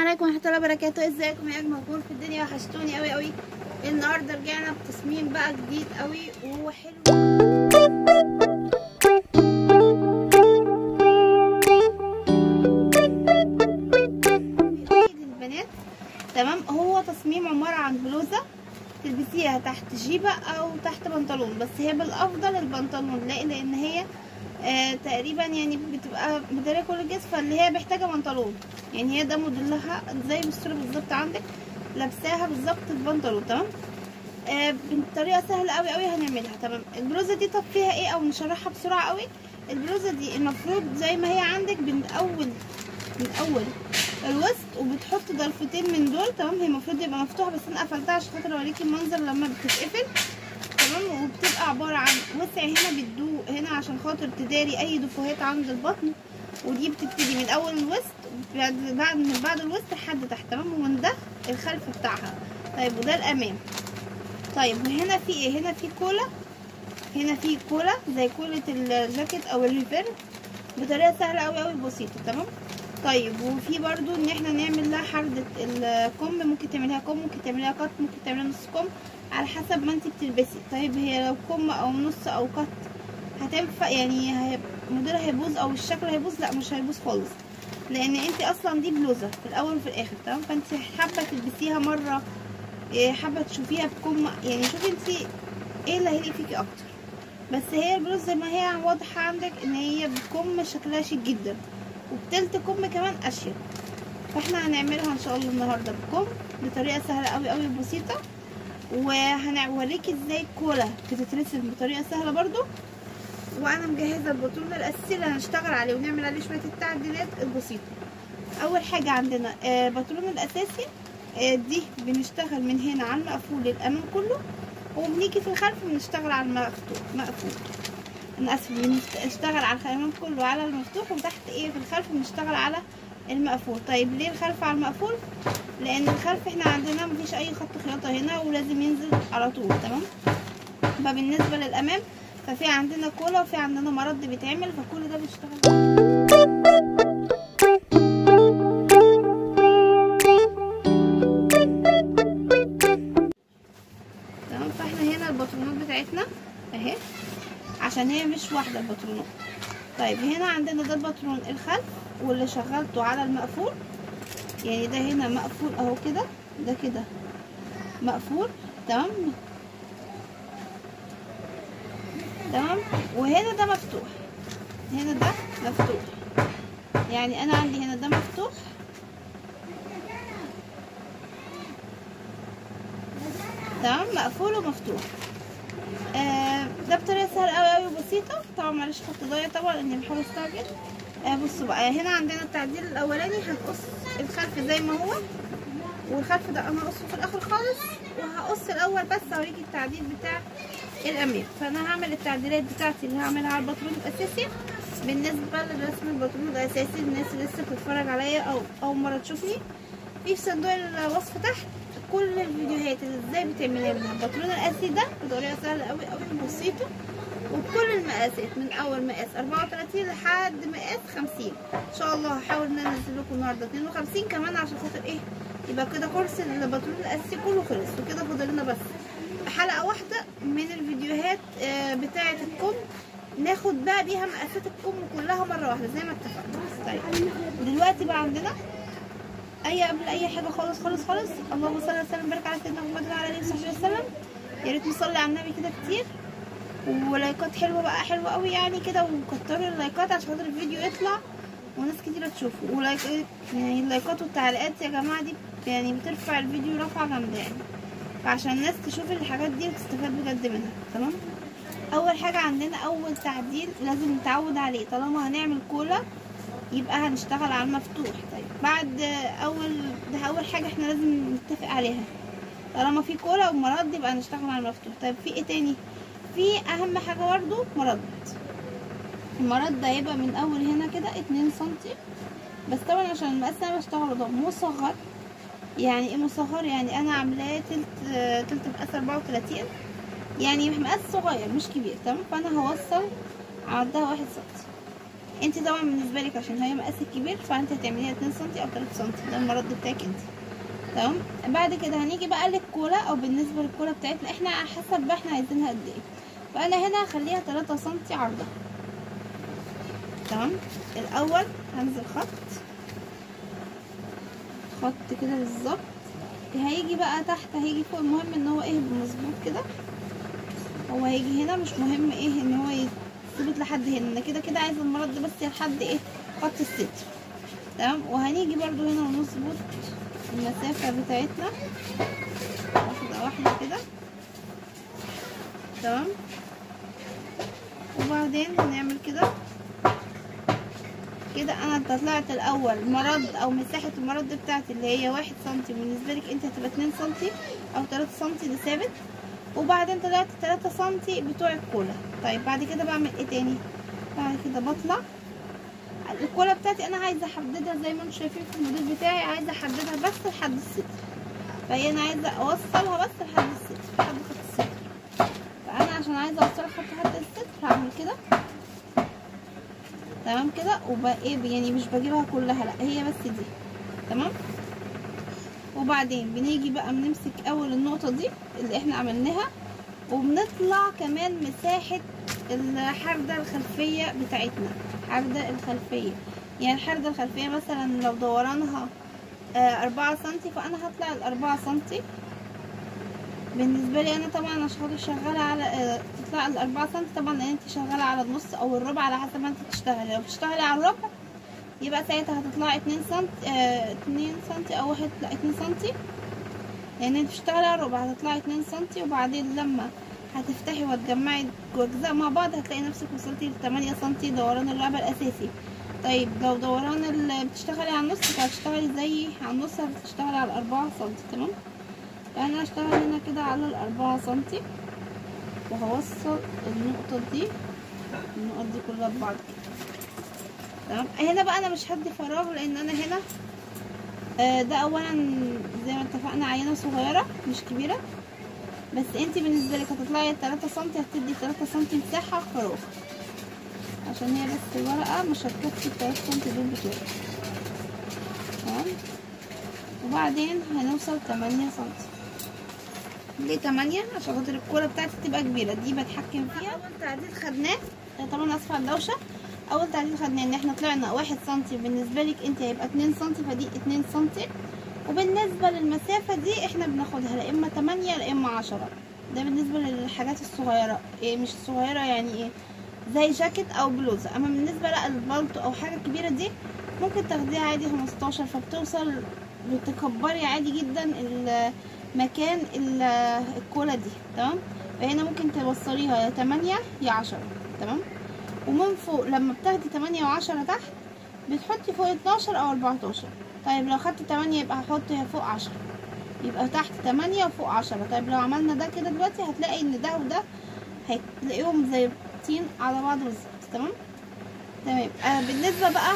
عليكم ورحمه الله وبركاته. ازيكم يا اجمل مجهول في الدنيا؟ وحشتوني قوي قوي. النهارده رجعنا بتصميم بقى جديد قوي وهو حلو للبنات. تمام، هو تصميم عباره عن بلوزه تلبسيها تحت جيبه او تحت بنطلون، بس هي بالافضل البنطلون لان هي تقريبا يعني بتبقى مداريه كل الجسم، فاللي هي محتاجه بنطلون. يعني هي ده موديلها زي الصوره بالظبط عندك، لابساها بالظبط البنطلون. تمام، بطريقه سهله قوي قوي هنعملها. تمام، البلوزه دي طب فيها ايه او نشرحها بسرعه قوي. البلوزه دي المفروض زي ما هي عندك من اول الوسط، وبتحط ضلفتين من دول. تمام، هي المفروض يبقى مفتوحه بس انا قفلتها عشان خاطر اوريكي المنظر لما بتتقفل. تمام، وبتبقى عباره عن وسع هنا بتدوق هنا عشان خاطر تداري اي دفوهات عند البطن، ودي بتبتدي من اول الوسط بعد الوسط لحد تحت. تمام، ومن ده الخلف بتاعها. طيب، وده الامام. طيب، وهنا في ايه؟ هنا في كولا، هنا في كولا زي كولة الجاكيت او الريفير بطريقه سهله قوي قوي بسيطه. تمام، طيب، وفي برضو ان احنا نعمل لها حردة الكم، ممكن تعمليها كم، ممكن تعمليها قط، ممكن تعمليها نص كم على حسب ما انت بتلبسي. طيب، هي لو كم او نص او قط هتنفع يعني موديلها هيبوظ او الشكل هيبوظ؟ لا، مش هيبوظ خالص، لان انت اصلا دي بلوزه في الاول وفي الاخر. تمام، فانت حابه تلبسيها مره، حابه تشوفيها بكم، يعني شوفي انت ايه اللي هيليق فيكي اكتر. بس هي البلوزه زي ما هي واضحه عندك ان هي بكم شكلها شيك جدا، وبتلت كم كمان اشيك. فاحنا هنعملها ان شاء الله النهارده بكم بطريقه سهله قوي قوي بسيطه، وهنوريكي ازاي الكولا بتترسم بطريقه سهله برضو. وانا مجهزه البطلون الاساسي اللي هنشتغل عليه ونعمل عليه شويه التعديلات البسيطه. اول حاجه عندنا البطلون الاساسي، دي بنشتغل من هنا على المقفول الامام كله، وبنيجي في الخلف بنشتغل على مقفول. انا اسف، بنشتغل على الامام كله على المفتوح، وتحت ايه في الخلف بنشتغل على المقفول. طيب، ليه الخلف على المقفول؟ لان الخلف احنا عندنا مفيش اي خط خياطه هنا ولازم ينزل على طول. تمام، فبالنسبه للامام ففي عندنا كولا وفي عندنا مرد بيتعمل، فكل ده بنشتغل تمام. فاحنا هنا البطرونات بتاعتنا اهي، عشان هي مش واحده البطرونات. طيب، هنا عندنا ده البطرون الخلف واللي شغلته على المقفول، يعني ده هنا مقفول اهو كده، ده كده مقفول. تمام، وهنا ده مفتوح، هنا ده مفتوح، يعني انا عندي هنا ده مفتوح، تمام، مقفول ومفتوح. ده بطريقه سهله قوي قوي وبسيطه. طبعا معلش خط ضايع طبعا لاني بحاول استعجل. بصوا بقى، هنا عندنا التعديل الاولاني هنقص الخلف زي ما هو، والخلف ده انا هقصه في الاخر خالص، وهقص الاول بس اوريكي التعديل بتاع الامام. فانا هعمل التعديلات بتاعتي اللي هعملها على البطلون الاساسي. بالنسبه لرسم البطلون الاساسي، الناس اللي لسه بتتفرج عليا او اول مره تشوفني، في صندوق الوصف تحت كل الفيديوهات اللي ازاي بتعملها لنا البطلون الاساسي ده بطريقه سهله قوي قوي بسيطه، وبكل المقاسات من اول مقاس 34 لحد مقاس 50. ان شاء الله هحاول ان انا انزل لكم النهارده 52 كمان، عشان خاطر ايه؟ يبقى كده كورس البطلون الاساسي كله خلص، وكده فاضل لنا بس حلقه واحده من الفيديوهات بتاعه الكم، ناخد بقى بيها مقاسات الكم كلها مره واحده زي ما اتفقنا. طيب، دلوقتي بقى عندنا قبل اي حاجه خالص خالص خالص، اللهم صل وسلم وبارك على سيدنا محمد وعلى اله وصحبه وسلم. يا ريت نصلي على النبي كده كتير، ولايكات حلوه بقى، حلوه قوي يعني كده، وكتروا اللايكات عشان خاطر الفيديو يطلع وناس كتيره تشوفه. ولايكات يعني اللايكات والتعليقات يا جماعه دي يعني بترفع الفيديو رفعه جامده يعني، فعشان الناس تشوف الحاجات دي وتستفاد بجد منها. تمام، اول حاجه عندنا اول تعديل لازم نتعود عليه، طالما هنعمل كولا يبقى هنشتغل على المفتوح. طيب، بعد اول حاجه احنا لازم نتفق عليها، طالما في كولا ومرد يبقى هنشتغل على المفتوح. طيب، في ايه تاني؟ في اهم حاجه برده مرد. المرد ده هيبقى من اول هنا كده 2 سنتي بس، طبعا عشان المقاس انا بشتغله ده مصغر. يعني ايه مصغر؟ يعني انا عاملاه تلت مقاس 34، يعني مقاس صغير مش كبير. تمام، فانا هوصل عندها 1 سنتي. انت طبعا بالنسبه لك عشان هي مقاسك كبير فانت هتعمليها 2 سم او 3 سم، ده المرد بتاعك انت. تمام. بعد كده هنيجي بقى للكولا، او بالنسبه للكولا بتاعتنا احنا حسب بقى احنا عايزينها قد ايه. فانا هنا هخليها 3 سم عرضها. تمام. الاول هنزل خط كده بالظبط، هيجي بقى تحت هيجي فوق، المهم ان هو ايه مظبوط كده. هو هيجي هنا مش مهم ايه ان هو يثبت لحد هنا، انا كده كده عايزه المرد بس لحد ايه خط الستر. تمام. وهنيجي برضو هنا ونظبط المسافه بتاعتنا واحده واحده كده. تمام. وبعدين هنعمل كده انا طلعت الاول مرد او مساحه المرد بتاعتي اللي هي 1 سم، بالنسبه لك انت هتبقى 2 سم او 3 سم ده ثابت. وبعدين طلعت 3 سم بتوع الكولا. طيب بعد كده بعمل ايه تاني؟ بعد كده بطلع الكولا بتاعتي انا عايزه احددها زي ما انتم شايفين في الموديل بتاعي، عايزه احددها بس لحد الستر. فهي انا عايزه اوصلها بس لحد الستر، لحد خط الستر. فانا عشان عايزه اوصلها لحد الستر هعمل كده. تمام كده. ايه يعني مش بجيبها كلها، لا هي بس دي. تمام. وبعدين بنيجي بقى بنمسك اول النقطه دي اللي احنا عملناها، وبنطلع كمان مساحه الحردة الخلفيه بتاعتنا. الحردة الخلفيه يعني الحردة الخلفيه مثلا لو دورانها 4 سم، فانا هطلع ال4 سم. بالنسبه لي انا طبعا عشان خاطر شغاله على تطلع ال4 سم طبعا، لان انت شغاله على النص او الربع على حسب ما انت بتشتغلي. لو بتشتغلي على الربع يبقى ساعتها هتطلعي 2 سم 2 سم او 1 لا 2 سم، يعني انت بتشتغلي على الربع هتطلعي 2 سم. وبعدين لما هتفتحي وتجمعي اجزاء مع بعض هتلاقي نفسك وصلتي ل 8 سم دوران الرقبه الاساسي. طيب لو دوران اللي بتشتغلي على النص فهتشتغلي زي على النص هتشتغلي على 4 سم. تمام. فانا هشتغل هنا كده على 4 سم وهوصل النقطه دي النقط دي كلها ببعض كده. تمام. هنا بقى انا مش هدي فراغ لان انا هنا ده اولا زي ما اتفقنا عينه صغيره مش كبيره، بس انت بالنسبه لك هتطلعي 3 سم هتدي 3 سم مساحه فراغ عشان هي بس الورقه مش هتكفي 3 سم دول بتوعك. تمام. وبعدين هنوصل 8 سم. ليه 8؟ عشان خاطر الكوره بتاعتي تبقى كبيره، دي بتحكم فيها. اول تعديل خدناه طبعا اسفه على الدوشه، اول تعديل خدناه ان احنا طلعنا 1 سم، بالنسبه لك انت هيبقى 2 سم فدي 2 سم. وبالنسبه للمسافه دي احنا بناخدها لا اما 8 لا اما 10. ده بالنسبه للحاجات الصغيره، ايه مش الصغيره يعني ايه زي جاكيت او بلوزه. اما بالنسبه لا البلطو او حاجه كبيره دي ممكن تاخديها عادي 15، فبتوصل بتكبري عادي جدا مكان الكولا دي. تمام. فهنا ممكن توصليها يا 8 يا 10. تمام. ومن فوق لما بتاخدي 8 و10 تحت بتحطي فوق 12 او 14. طيب لو خدت 8 يبقى هحط فوق 10، يبقى تحت 8 وفوق 10. طيب لو عملنا ده كده دلوقتي هتلاقي ان ده وده هتلاقيهم زي طين على بعض بالظبط. تمام. تمام. بالنسبه بقى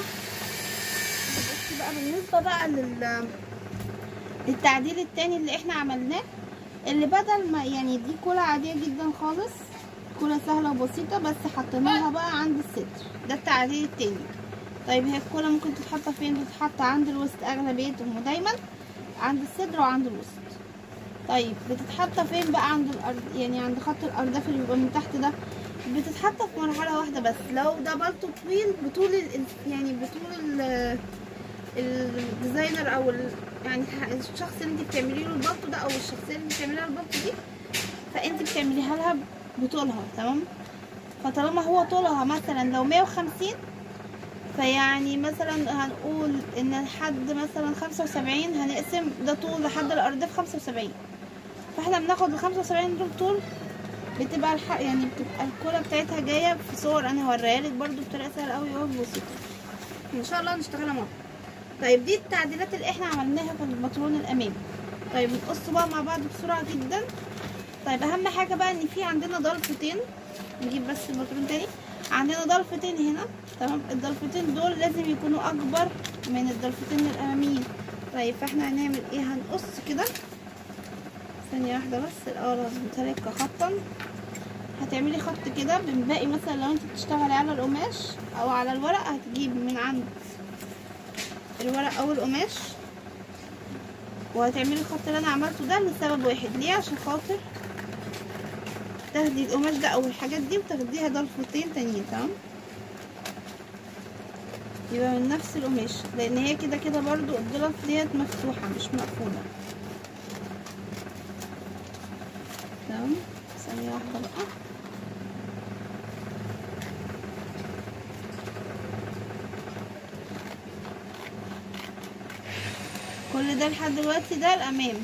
للتعديل التاني اللي احنا عملناه، اللي بدل ما يعني دي كولا عاديه جدا خالص، كولا سهله وبسيطه بس حطيناها بقى عند الصدر. ده التعديل التاني. طيب هي الكولا ممكن تتحط فين؟ بتتحط عند الوسط اغلبيتهم، ودايما عند الصدر وعند الوسط. طيب بتتحط فين بقى؟ عند الارض، يعني عند خط الارداف اللي بيبقى من تحت ده بتتحط في مرحله واحده بس. لو ده بلطو طويل بطول يعني بطول الديزاينر او يعني الشخص اللي انت بتعملي له البلطو ده او الشخصيه اللي بتعملي لها البلطو دي، فانت بتعمليها لها بطولها. تمام. فطالما هو طولها مثلا لو 150، فيعني مثلا هنقول ان لحد مثلا 75 هنقسم ده طول لحد الارداف 75، فاحنا بناخد ال75 دول طول. بتبقى يعني بتبقى الكولا بتاعتها جايه في صور انا هوريها لك برده بطريقه سهله قوي وبسيطه ان شاء الله نشتغلها مع بعض. طيب دي التعديلات اللي احنا عملناها في الباترون الامامي. طيب نقص بقى مع بعض بسرعه جدا. طيب اهم حاجه بقى ان في عندنا ضلفتين، نجيب بس الباترون تاني. عندنا ضلفتين هنا. تمام. الضلفتين دول لازم يكونوا اكبر من الضلفتين الاماميين. طيب فاحنا هنعمل ايه؟ هنقص كده ثانيه واحده بس. الاول هظبطها لك خطا. هتعملي خط كده من باقي، مثلا لو انت بتشتغلي على القماش او على الورق هتجيبي من عند الورق او القماش وهتعملي الخط اللي انا عملته ده لسبب واحد، ليه؟ عشان خاطر تاخدي القماش ده او الحاجات دي وتاخديها ضلفتين تانيين، تمام؟ يبقى من نفس القماش، لان هي كده كده برضو الضلف ديت مفتوحه مش مقفوله، تمام؟ ثانيه واحده بقى. كل ده لحد دلوقتي ده الامام.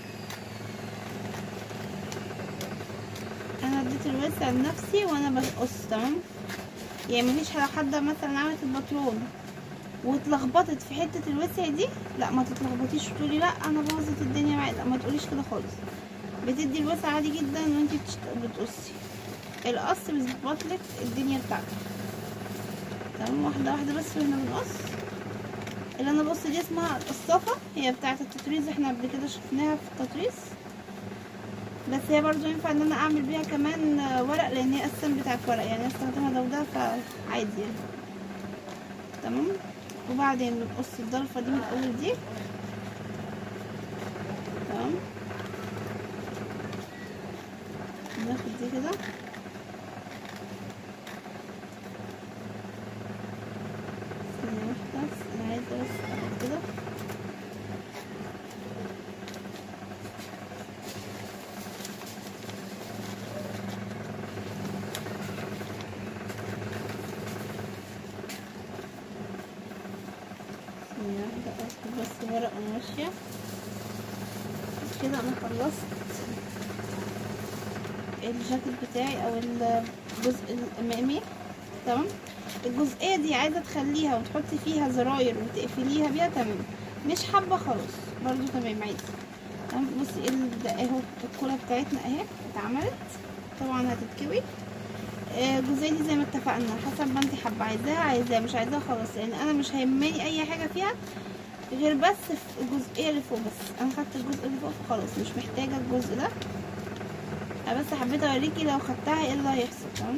انا اديت الوسع لنفسي وانا بقص، تمام؟ يعني مفيش حد مثلا عملت البطلون واتلخبطت في حته الوسع دي، لا ما تتلخبطيش وتقولي لا انا باظت الدنيا معايا، لا ما تقوليش كده خالص. بتدي الوسع عادي جدا وانتي بتقصي. القص بيظبطلك الدنيا بتاعتك، تمام؟ واحده واحده بس واحنا بنقص. اللي انا بقص دي اسمها القصافه، هي بتاعه التطريز، احنا قبل كده شفناها في التطريز، بس هي برضو ينفع ان انا اعمل بيها كمان ورق، لان هي اساسا بتاعت ورق، يعني استخدمها ده وده فعادي يعني، تمام؟ وبعدين بنقص الضلفه دي من الاول دي، تمام؟ ناخد دي كده ثانيه واحده، انا عايزه بس اخد كده بس ورق وماشية كده. انا خلصت الجاكيت بتاعي او الجزء الامامي، تمام؟ الجزئيه دي عايزه تخليها وتحطي فيها زراير وتقفليها بيها، تمام؟ مش حابه خلاص برضو تمام عادي، تمام؟ بصي ده اهو الكوره بتاعتنا اهي اتعملت، طبعا هتتكوي. الجزئيه دي زي ما اتفقنا حسب ما انت حابه، عايزاها مش عايزاها خلاص، لان انا مش هيهمني اي حاجه فيها غير بس في الجزئيه اللي فوق. بس انا خدت الجزء اللي فوق فخلاص مش محتاجه الجزء ده، انا بس حبيت اوريكي لو خدتها ايه اللي هيحصل، تمام؟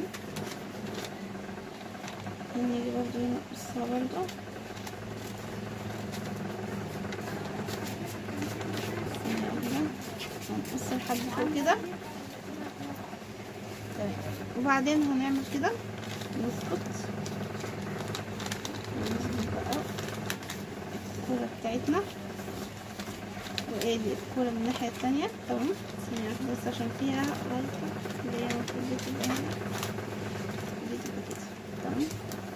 نيجي برضو هنا نقصها برضو، هنقص لحد فوق كده، تمام؟ وبعدين هنعمل كده نسقط بقى الكوره بتاعتنا، وادي الكوره من الناحيه التانية، تمام؟ ثانيه واحده بس عشان فيها غلطه اللي هي المفروض تبقى هنا، دي تبقى كده، تمام؟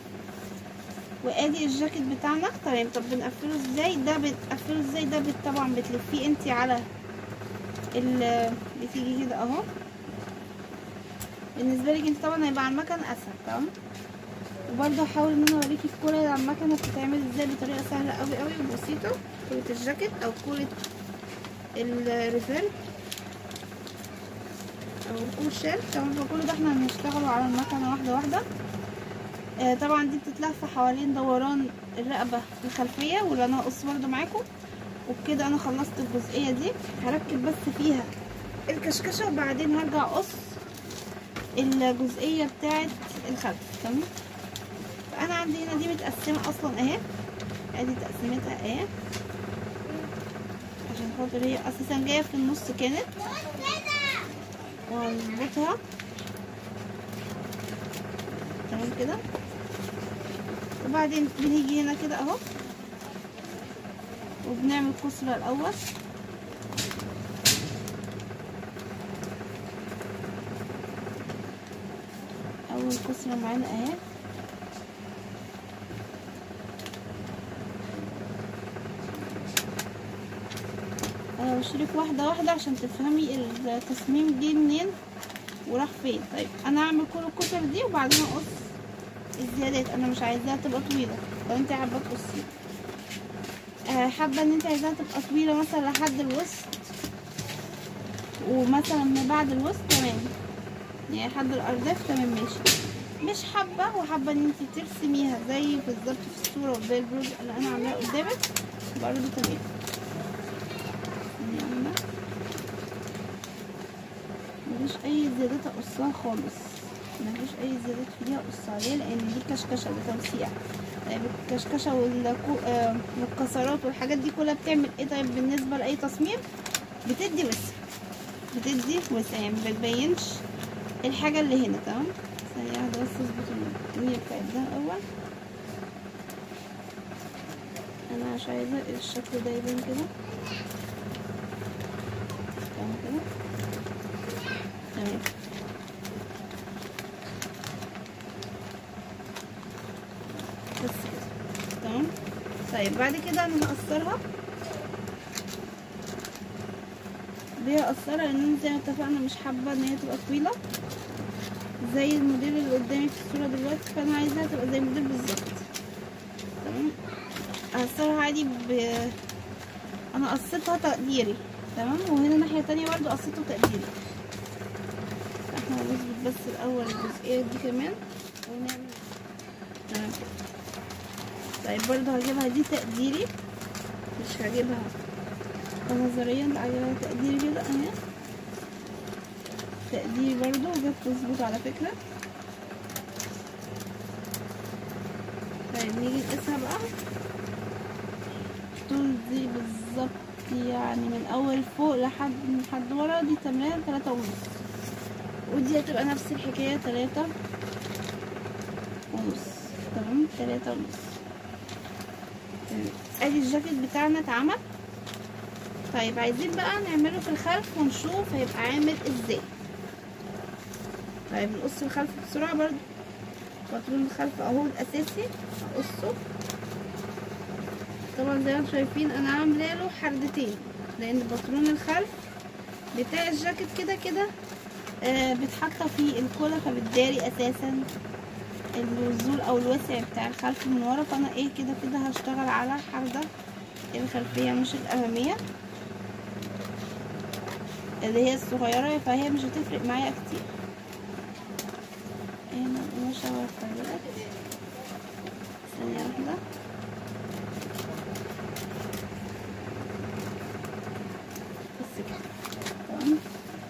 وادي الجاكيت بتاعنا، تمام؟ طب بنقفله ازاي؟ ده طبعا بتلفيه انتي على بتيجي كده اهو، بالنسبه لك انت طبعا هيبقى على المكن اسهل، تمام؟ وبرده هحاول ان انا اوريكي الكوره اللي على المكنه بتتعمل ازاي بطريقه سهله قوي قوي وبسيطه. كوره الجاكيت او كوره الريفيرب او الكوشال، تمام؟ فكل ده احنا هنشتغله على المكنه واحده واحده. طبعا دي بتتلف حوالين دوران الرقبه الخلفيه، واللي انا هقص برده معاكم. وبكده انا خلصت الجزئيه دي، هركب بس فيها الكشكشه وبعدين هرجع اقص الجزئيه بتاعه الخلف، تمام؟ فانا عندي هنا دي متقسمه اصلا اهي، ادي تقسيمتها اهي، عشان خاطر هي اساسا جايه في النص كانت، وهنظبطها تمام كده. وبعدين بنيجي هنا كده اهو وبنعمل كسرة الاول، اول كسرة معانا اهي، انا بشرك واحدة واحدة عشان تفهمي التصميم جه منين وراح فين. طيب انا هعمل كل الكسر دي وبعدين اقص الزيادات، انا مش عايزاها تبقى طويلة. لو انت حابة تقصي حابة ان انت عايزاها تبقى طويلة مثلا لحد الوسط، ومثلا من بعد الوسط تمام، يعني لحد الارداف تمام ماشي. مش حابة وحابة ان انت ترسميها زي بالظبط في الصورة وزي البروز اللي انا عاملاها قدامك برضه تمام. مفيش اي زيادات اقصها خالص، مفيش اي زيادات فيها اقص عليها، لان دي كشكشه، ده توسيع. طيب الكشكشه والكسرات والحاجات دي كلها بتعمل ايه؟ طيب بالنسبه لاي تصميم بتدي وسع، بتدي وسع، يعني مبتبينش الحاجه اللي هنا. تمام، ثانيه واحده بس اظبط الدنيا بتاعت ده الاول. انا مش عايزه الشكل ده يبان كده. تمام كده، تمام. بس كده تمام. طيب بعد كده انا هقصرها، ليه هقصرها؟ لان انا زي ما اتفقنا مش حابه ان هي تبقى طويله زي الموديل اللي قدامي في الصوره دلوقتي، فانا عايزاها تبقى زي الموديل بالظبط. تمام، هقصرها عادي انا قصيتها تقديري. تمام، وهنا الناحيه التانية برضو قصيته تقديري. احنا هنظبط بس الاول الجزئيه دي كمان ونعمل. تمام، طيب برضو هجيبها دي تقديري، مش هجيبها نظريا، لا هجيبها تقديري كده اهي، تقديري برضو وجت تظبط على فكرة. طيب نيجي نقيسها بقى، طول دي بالظبط يعني من اول فوق لحد ورا دي تمام 3.5، ودي هتبقى نفس الحكاية 3.5. تمام، 3.5. ادي الجاكيت بتاعنا اتعمل. طيب عايزين بقى نعمله في الخلف ونشوف هيبقى عامل ازاي. طيب نقص الخلف بسرعة برضو، بطلون الخلف اهو الاساسي هقصه. طبعا زي ما انتم شايفين انا عامله له حردتين، لان بطلون الخلف بتاع الجاكيت كده كده بتحط فيه الكولا، فبتداري اساسا النزول او الوسع بتاع الخلف من ورا. فانا ايه كده كده هشتغل على حردة الخلفية مش الامامية اللي هي الصغيرة، فهي مش هتفرق معايا كتير. هنا القماشة وهفردها ثانية واحدة. بس كده تمام،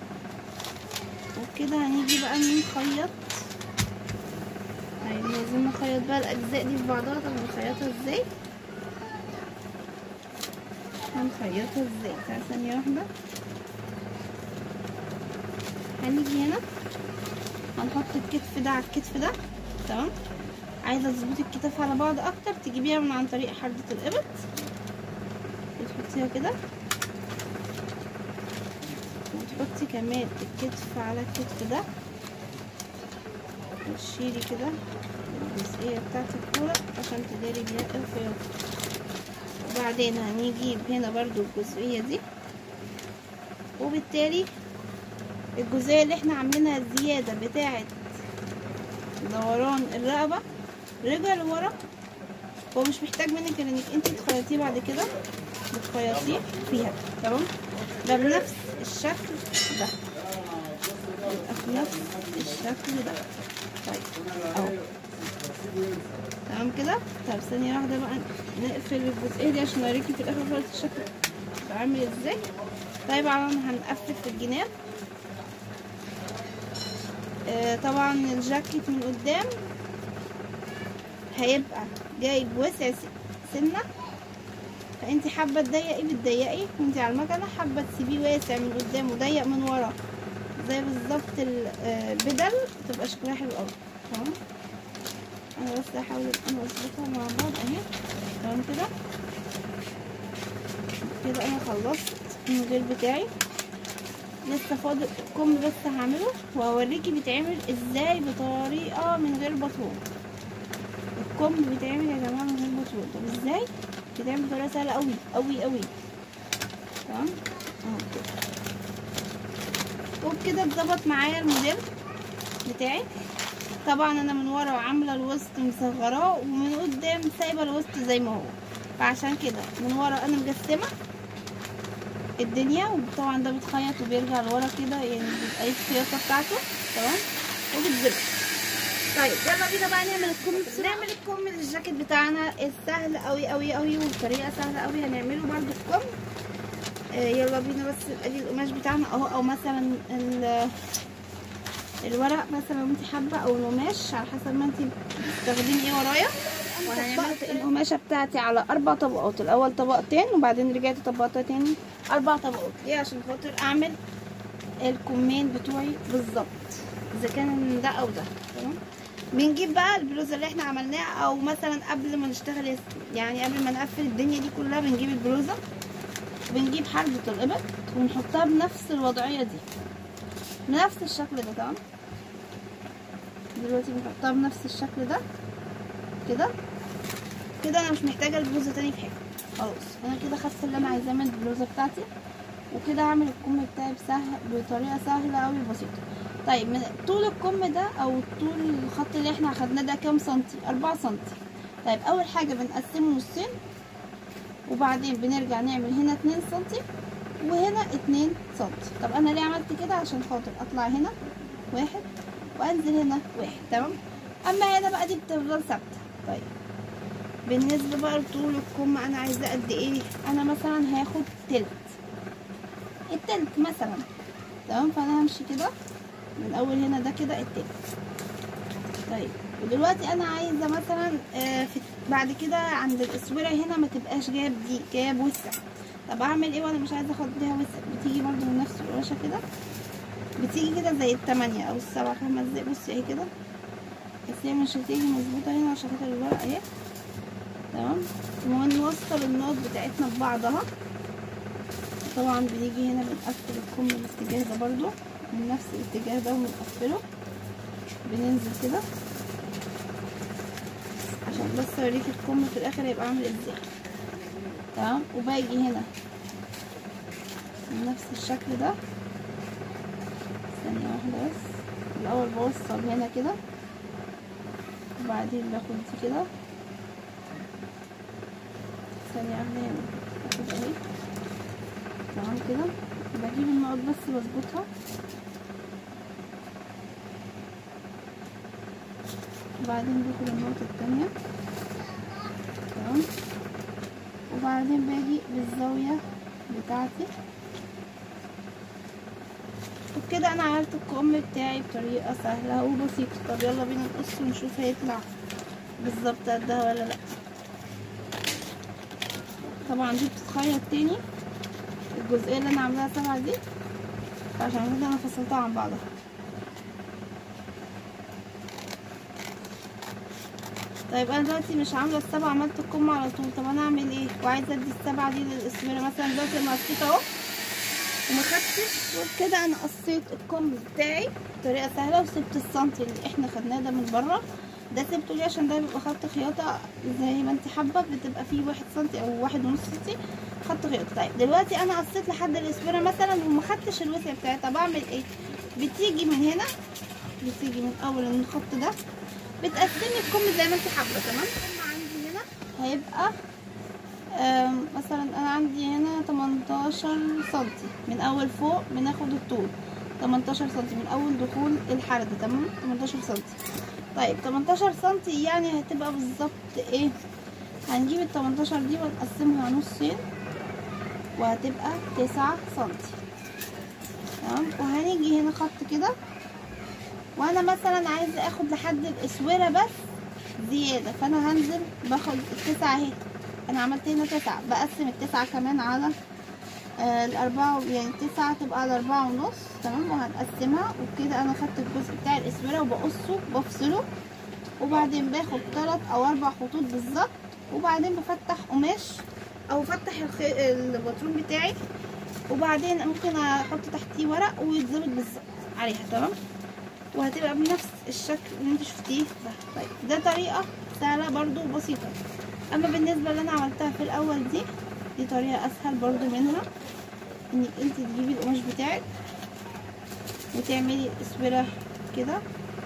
وكده هنيجي بقى نخيط. طيب لازم نخيط بقى الاجزاء دي في بعضها. طب نخيطها ازاي؟ هنخيطها ازاي؟ تعالى ثانية واحدة. هنيجي هنا هنحط الكتف ده على الكتف ده. تمام، عايزه تظبطي الكتاف على بعض اكتر تجيبيها من عن طريق حردة الابط، وتحطيها كده، وتحطي كمان الكتف على الكتف ده، وتشيلي كده الجزئيه بتاعت الكوره عشان تداري بيها الخياطه. وبعدين هنجيب هنا برضو الجزئيه دي، وبالتالي الجزئيه اللي احنا عاملينها الزياده بتاعت دوران الرقبه رجع لورا، هو مش محتاج منك انك انت تخيطيه بعد كده، بتخيطيه فيها. تمام، ده بنفس الشكل ده، يبقى في نفس الشكل ده. طيب اهو تمام كده. طب ثانيه واحده بقى نقفل الجزئيه دي عشان اوريكي في الاخر خالص الشكل بقى عامل ازاي. طيب هنقفل في الجناب. طبعا الجاكيت من قدام هيبقى جايب وسع سنه، فانت حابه تضيقي بتضيقي، وانت على المكنه حابه تسيبيه واسع من قدام وضيق من ورا زي بالظبط البدل، تبقى شكلها حلو قوي. تمام، انا بس هحاول انا اظبطها مع بعض اهي. تمام كده كده انا خلصت الموديل بتاعي. لسه فاضل الكم بس هعمله وهوريكي بيتعمل ازاي بطريقه من غير بطلون. الكم بيتعمل يا جماعه من غير بطلون. طب ازاي؟ بيتعمل بطريقه سهله قوي قوي قوي. تمام اهو كده، وبكده اتظبط معايا الموديل بتاعي. طبعا انا من ورا عامله الوسط مصغراه، ومن قدام سايبه الوسط زي ما هو، فعشان كده من ورا انا مجسمه الدنيا، وطبعا ده بيتخيط وبيرجع لورا كده، يعني بيبقى الخياطه بتاعته. تمام، وبتظبط. طيب يلا بينا بقى نعمل الكم. نعمل الكم للجاكيت بتاعنا السهل قوي قوي قوي، وبطريقه سهله قوي هنعمله برده الكم. يلا بينا. بس ادي القماش بتاعنا اهو، او مثلا الورق مثلا انت حابه او القماش على حسب ما انت بتستخدمي ايه ورايا. وانا طبقت القماشه بتاعتي على 4 طبقات، الاول طبقتين وبعدين رجعت طبقتها تاني 4 طبقات. ليه؟ عشان خاطر اعمل الكمين بتوعي بالظبط اذا كان ده او ده. تمام. بنجيب بقى البلوزه اللي احنا عملناها، او مثلا قبل ما نشتغل يعني قبل ما نقفل الدنيا دي كلها بنجيب البلوزه وبنجيب حربة الإبط ونحطها بنفس الوضعية دي بنفس الشكل ده. تمام. دلوقتي بنحطها بنفس الشكل ده كده كده. انا مش محتاجه البلوزه تاني في حاجه خلاص. انا كده خدت اللي انا عايزاه من البلوزه بتاعتي، وكده هعمل الكم بتاعي بطريقه سهله قوي بسيطه. طيب من طول الكم ده او طول الخط اللي احنا اخدناه ده كام سنتي؟ 4 سنتي. طيب اول حاجه بنقسمه نصين، وبعدين بنرجع نعمل هنا 2 سنتي وهنا 2 سنتي. طب انا ليه عملت كده؟ عشان خاطر اطلع هنا 1 وانزل هنا 1. تمام. اما هنا بقى دي بتفضل ثابته. طيب بالنسبه بقى لطول الكم انا عايزاه قد ايه؟ انا مثلا هاخد التلت مثلا. تمام. فانا همشي كده من اول هنا ده كده التلت. طيب ودلوقتي انا عايزه مثلا بعد كده عند الاسوره هنا ما تبقاش جايب وسع. طب اعمل ايه وانا مش عايزه اخد ليها وسع؟ بتيجي برده من نفس القراشه كده، بتيجي كده زي ال8 او ال7 5 ازاي. بصي اهي كده، بس هي مش هتيجي مظبوطه هنا عشان خاطر الورق اهي. تمام. ونوصل النقط بتاعتنا ببعضها. طبعا بنيجي هنا بنقفل الكم الاتجاه ده برضو من نفس الاتجاه ده وبنقفله. بننزل كده عشان بس اوريك الكم في الاخر هيبقى عامل ازاي. تمام. وباجي هنا من نفس الشكل ده. ثانية واحدة بس. الاول بوصل هنا كده وبعدين باخد دي كده. ثانية واحدة هنا باخد اهي. تمام كده. بجيب النقط بس بظبطها، وبعدين باخد النقطة التانية. تمام. وبعدين باجي بالزاوية بتاعتي وبكده انا عملت الكم بتاعي بطريقة سهلة وبسيطة. طب يلا بينا نقص ونشوف هيطلع بالظبط قدها ولا لا. طبعا دي بتتخيط تاني الجزئية اللي انا عاملاها 7 دي، عشان كده انا فصلتها عن بعضها. طيب انا دلوقتي مش عامله ال7 عملت الكم على طول. طب انا اعمل ايه وعايزه ادي ال7 دي للاسوره مثلا؟ دلوقتي انا قصيت اهو وما خدتش، وكده انا قصيت الكم بتاعي بطريقه سهله وسبت السنتي اللي احنا خدناه ده من بره. ده سبته ليه؟ عشان ده بيبقى خط خياطه زي ما انت حابه، بتبقى فيه 1 سنتي او 1.5 سنتي خط خياطه. طيب دلوقتي انا قصيت لحد الاسوره مثلا وما خدتش الوسع بتاعي. طب اعمل ايه؟ بتيجي من هنا، بتيجي من اول الخط ده بتقسمي الكم زي ما انت حابه. تمام. الكم عندي هنا هيبقى مثلا انا عندي هنا 18 سنتي من اول فوق. بناخد الطول 18 سنتي من اول دخول الحردة. تمام. 18 سنتي. طيب 18 سنتي يعني هتبقى بالظبط ايه؟ هنجيب ال 18 دي ونقسمها نصين وهتبقى 9 سنتي. تمام. وهنيجي هنا خط كده، وانا مثلا عايزه اخد لحد الاسوره بس زياده، فانا هنزل باخد ال9 اهي. انا عملت هنا 9، بقسم ال9 كمان على ال4، يعني 9 تبقى على 4.5. تمام. وهنقسمها وبكده انا خدت الجزء بتاع الاسوره وبقصه بفصله، وبعدين باخد 3 أو 4 خطوط بالظبط، وبعدين بفتح قماش او بفتح الباترون بتاعي، وبعدين ممكن احط تحتيه ورق ويتظبط بالظبط عليها. تمام. وهتبقى بنفس الشكل اللي انت شفتيه ده. طيب ده طريقه سهله برضو بسيطه. اما بالنسبه اللي انا عملتها في الاول دي طريقه اسهل برضو منها، انك انت تجيبي القماش بتاعك وتعملي اسوره كده.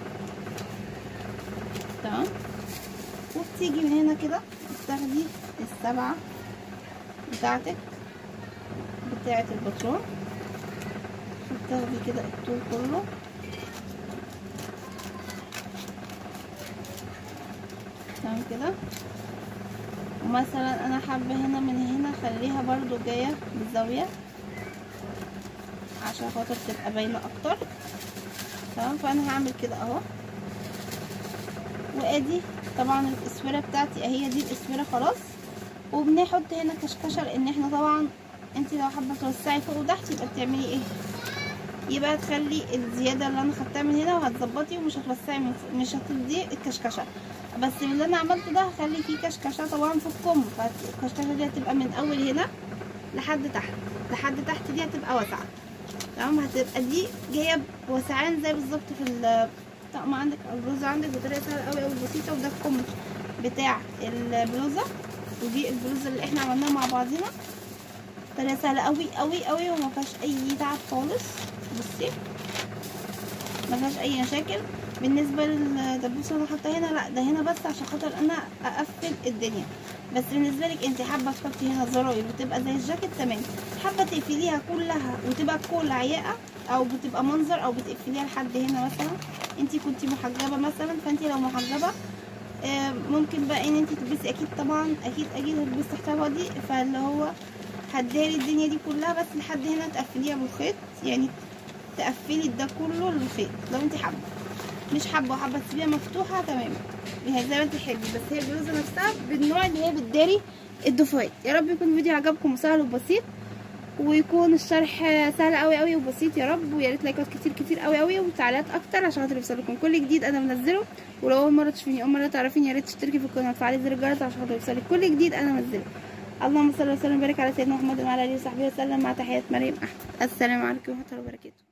تمام. وبتيجي من هنا كده تاخدي ال7 بتاعتك بتاعه الباترون وتاخدي كده الطول كله. تمام كده. ومثلا انا حابه هنا من هنا اخليها برضو جايه بالزاويه عشان خاطر تبقى باينه اكتر. تمام. فانا هعمل كده اهو، وادي طبعا الاسوره بتاعتي اهي، دي الاسوره خلاص. وبنحط هنا كشكشه، لان احنا طبعا انت لو حابه توسعي فوق وتحت يبقى بتعملي ايه، يبقى تخلي الزياده اللي انا خدتها من هنا وهتظبطي، ومش هتوسعي من فوق، مش هتدي الكشكشه. بس اللي انا عملته ده هخلي فيه كشكشه طبعا في الكم، فالكشكشه دي هتبقى من اول هنا لحد تحت، لحد تحت دي هتبقى واسعه. تمام. هتبقى دي جايه بوسعان زي بالظبط في الطقم عندك او البلوزه عندك، بطريقه سهله قوي قوي بسيطه. وده الكم بتاع البلوزه، ودي البلوزه اللي احنا عملناها مع بعضينا، طريقه سهله قوي قوي قوي وما فيهاش اي تعب خالص. بصي ما فيهاش اي مشاكل. بالنسبه للدبوسه اللي حاطه هنا، لا ده هنا بس عشان خاطر انا اقفل الدنيا. بس بالنسبه لك انت حابه تحطي هنا زراير وتبقى زي الجاكيت، تمام. حابه تقفليها كلها وتبقى كل عياقه، او بتبقى منظر، او بتقفليها لحد هنا مثلا. انت كنتي محجبه مثلا، فانت لو محجبه ممكن بقى ان انت تلبسي، اكيد طبعا اكيد هتلبسي تحتها بادي، فاللي هو هتداري الدنيا دي كلها، بس لحد هنا تقفليها بالخيط، يعني تقفلي ده كله للخيط لو انت حابه. مش حابه وحابه تسيبيها مفتوحه، تمام، زي ما انت تحبي. بس هي البلوزه نفسها بالنوع اللي هي بتداري الضفاير. يا رب يكون الفيديو عجبكم وسهل وبسيط، ويكون الشرح سهل قوي قوي وبسيط يا رب. ويا ريت لايكات كتير كتير قوي قوي وتعليقات اكتر عشان خاطر يوصلكم كل جديد انا منزله. ولو اول مره تشوفيني، اول مره تعرفيني، يا ريت تشتركي في القناه وتفعلي زر الجرس عشان خاطر يوصلك كل جديد انا منزله. اللهم صل وسلم وبارك على سيدنا محمد وعلى اله وصحبه وسلم، مع تحيات مريم احمد. السلام عليكم ورحمه الله وبركاته.